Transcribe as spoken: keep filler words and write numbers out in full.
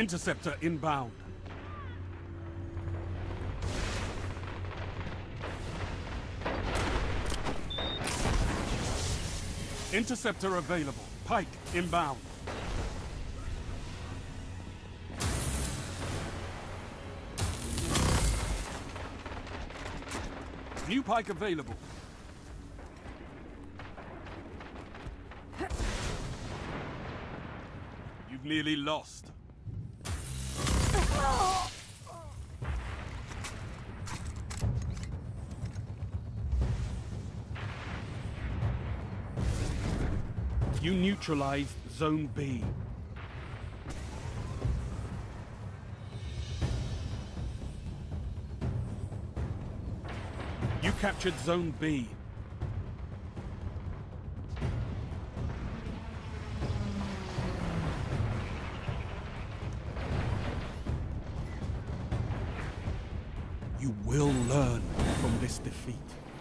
Interceptor inbound. Interceptor available. Pike inbound. New Pike available. You've nearly lost. You neutralized Zone B. You captured Zone B. You will learn from this defeat.